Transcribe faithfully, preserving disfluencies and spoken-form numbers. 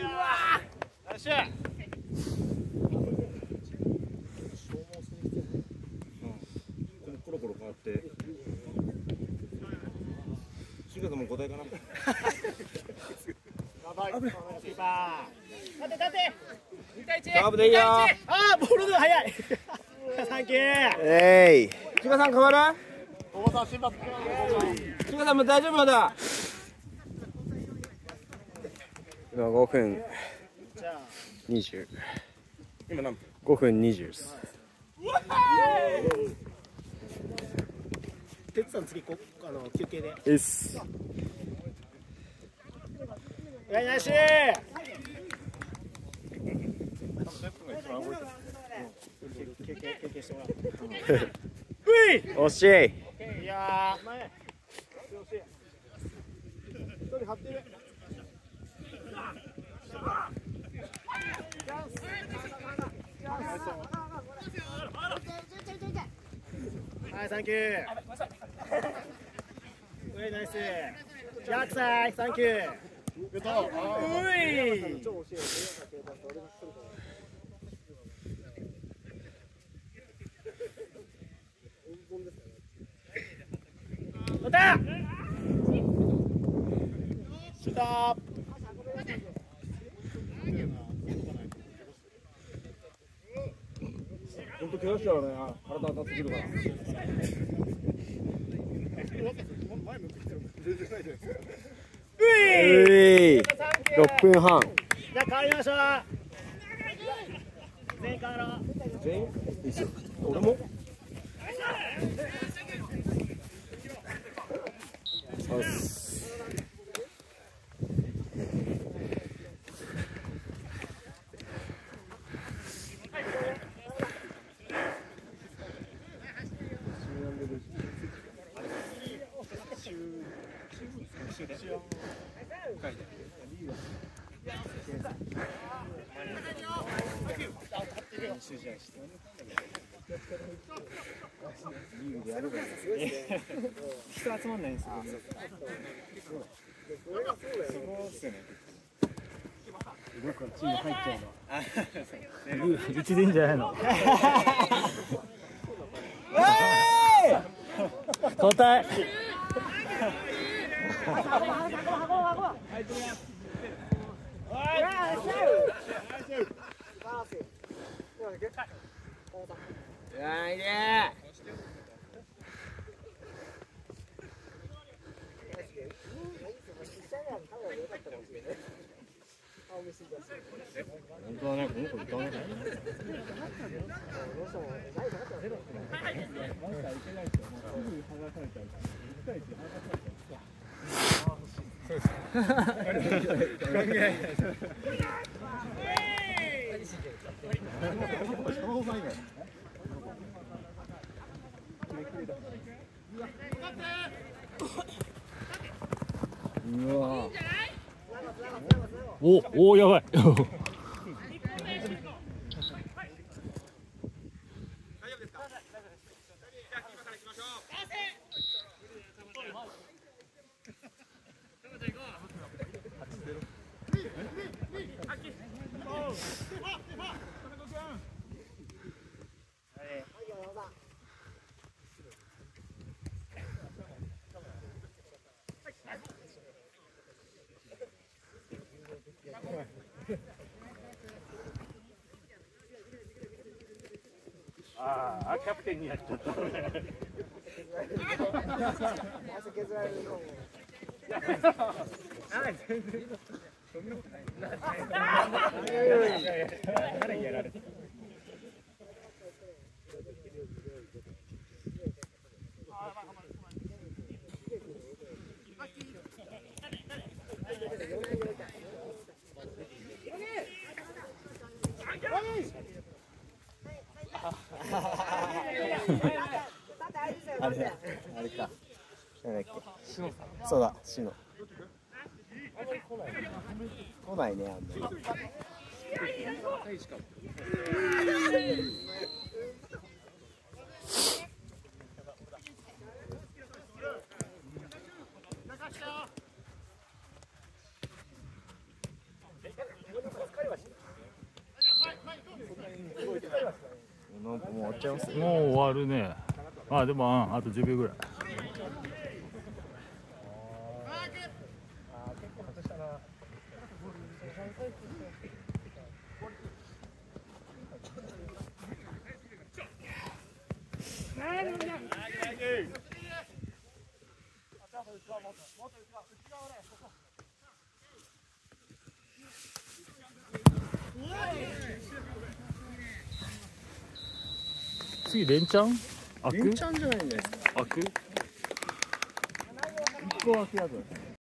コロコロ変わってしがつも答えかな。 やばい。キーパー。立て立て。 カーブでいいよ。 あーボールが速いサンキュー。 えい。千葉さん変わる？千葉さんも大丈夫まだ。今ごふんにじゅう。今何分？ごふんにじゅうです。 てつさん次こあの休憩で。 です。 いやいやしい。休憩休憩してもらう。 惜しい。 いやー前。一人張ってる。はい、サンキュー。うい、ナイス。逆サイ、サンキュー。うい。おた。ストップ。 本当怪我したらね、体当たってくるから。うい。ろっぷんはん。 じゃあ変わりましょう。全員変わろう。 全員？いいっすよ。俺も？よし。 人集まんないんですよ。 僕はチーム入っちゃうの。 一でいいんじゃないの。交代。 いいね。本当はね、この子歌わなきゃいけない。うわ。 おおやばい。ああ、キャプテンになっちゃった。 あれだ、あれか。なんだっけ。そうだ、シノ。来ないね、あんまり。なんかもう終わっちゃいますよ。 もう終わるね。まあでもあとじゅうびょうぐらい。 次連チャン開く連チャンじゃないんじゃないですか。 開く一個開きやぞ。